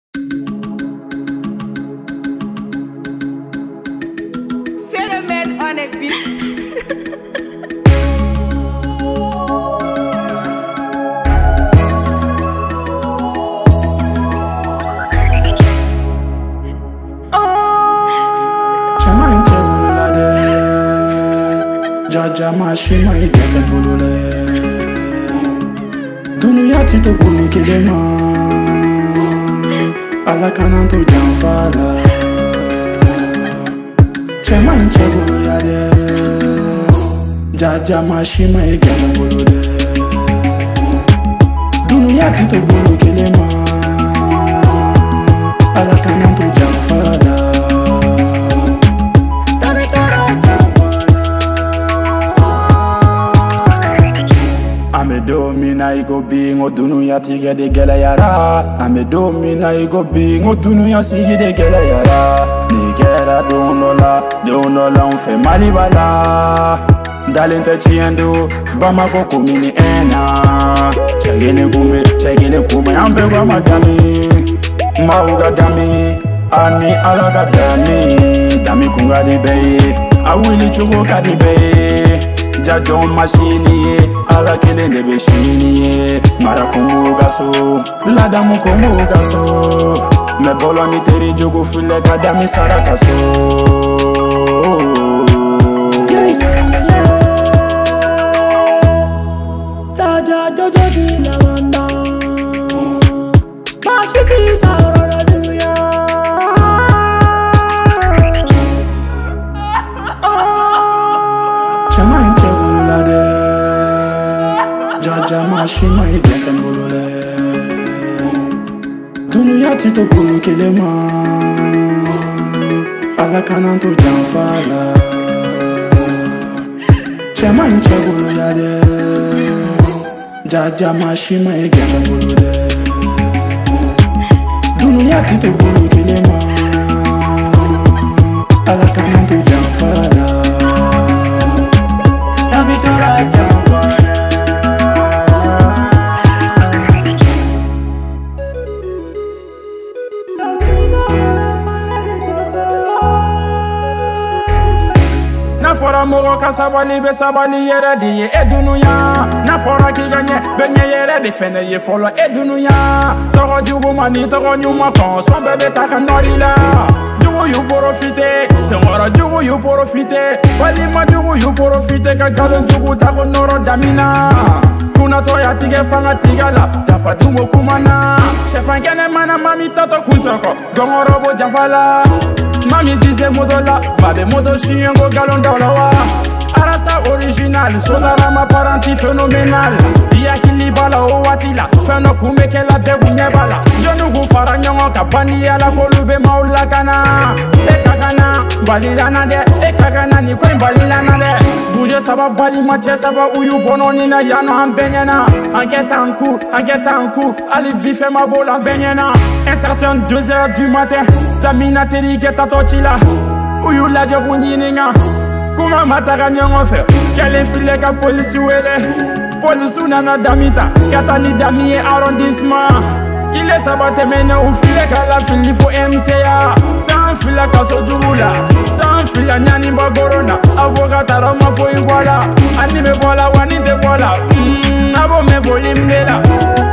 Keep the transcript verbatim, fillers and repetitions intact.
Phénomène on est beat. Jaja mashima idefe bulule Dunuya tito bulu kelema Ala kananto janfala Chema inche bulu yade Jaja mashima idefe bulule Dunuya tito bulu kelema Ala kananto janfala Ame do mina igo bingo dunu ya tige de gela yara Ame do mina igo bingo dunu ya sigi de gela yara Ni gera donola, donola on fait malibala Dalente chiendo, bamako kumini ena Chegene kume, chegene kume ambe wa madami Mauga dami, ani alaga dami Dami kunga di beye, awili chubo ka di beye Jajon machine ala kele de beshini mara kongo gaso lada mu kongo gaso me bolo ni teri jogo fule kada mi sarakaso da da da da di la wanda mashiki sarara duya chama Jaja mashima idefe bulule Dunuya tito bulu kelema Ala kananto janfala Chema inche bulu yade Jaja mashima idefe bulule Dunuya tito bulu kelema Ala kananto janfala Tabitora janfala Na fora moro ka sabali be sabali yere di ye edunuya Na fora ki ganye benye yere di fene ye folo edunuya Toro jugu mani toro nyuma kon son bebe taka norila Jugu yu profite, se moro jugu yu profite Wali ma jugu yu profite ka galon jugu tako noro damina Kuna toya tige fanga tigala, jafa dungo kumana Chefan kene mana mami tato kunsoko, gongoro bo jafala Mami disait modola, babe modo chiengo galon dolawa Arasa original, solara ma parenti phénoménal Dia kili bala o watila, feno kumeke la debu nyebala Jonu gu fara nyongo ka bani yala kolube maula kana E kakana, balilana de, e kakana ni kwen balilana de Bouge saba bali mache saba uyu bono nina yano an benyena Enquête en cours, enquête en cours, ali bife ma bola benyena Un certain deux heures du matin, Damina teri geta tochila Uyu la jogu nyininga Kuma mataka nyongo fe Kele file ka polisi wele Polisu nana damita Katani damiye arrondissement Kile sabate mene u file ka la fili fo M C A San fila kaso dugula San fila nyani bagorona Avoka tarama fo iguala Ani me bola wani de bola Mmm, abo me volim de la